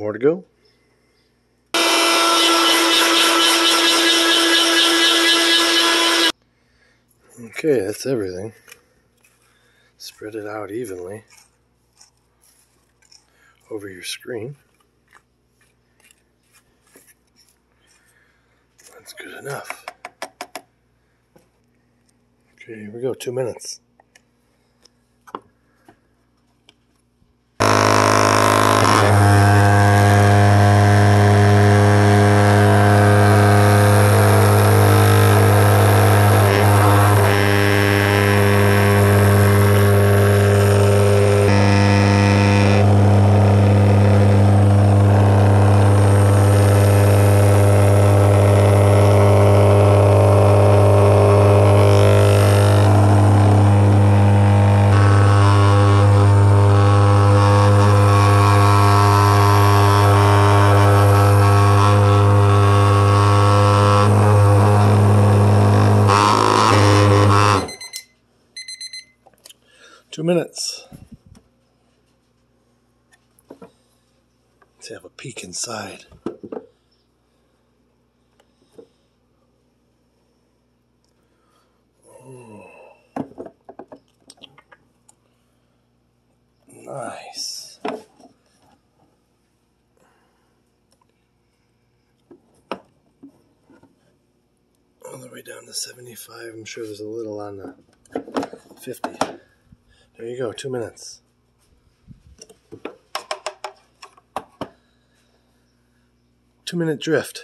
More to go. Okay, that's everything. Spread it out evenly over your screen. That's good enough. Okay, here we go, 2 minutes. Two minutes. Let's have a peek inside. Oh, nice. All the way down to 75. I'm sure there's a little on the 50. There you go, 2 minutes. Two-minute drift.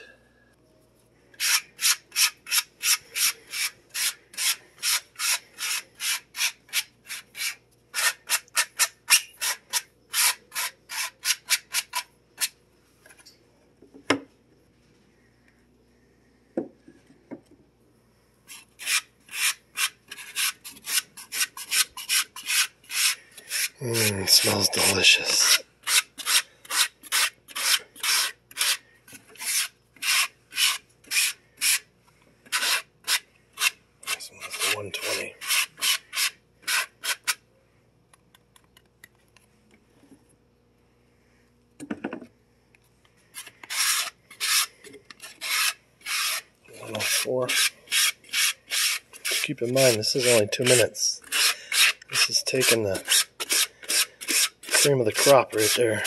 It smells delicious. This one's the 120. Keep in mind, this is only 2 minutes. This is taking the cream of the crop right there.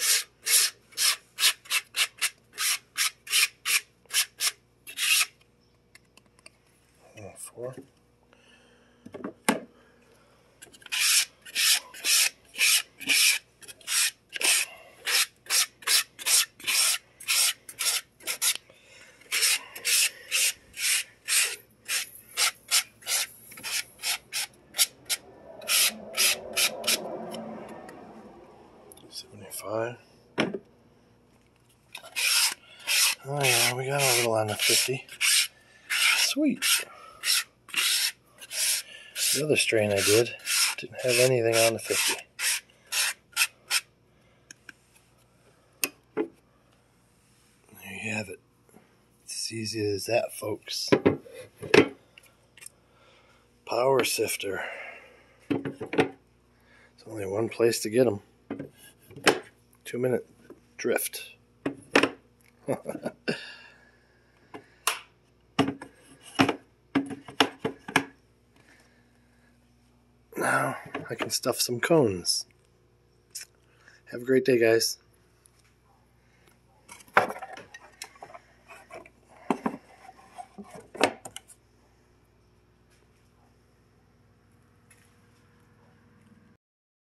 Four. Oh yeah, we got a little on the 50. Sweet. The other strain I didn't have anything on the 50. There you have it. It's as easy as that, folks. Power sifter. There's only one place to get them. 2-minute drift. Now I can stuff some cones. Have a great day, guys.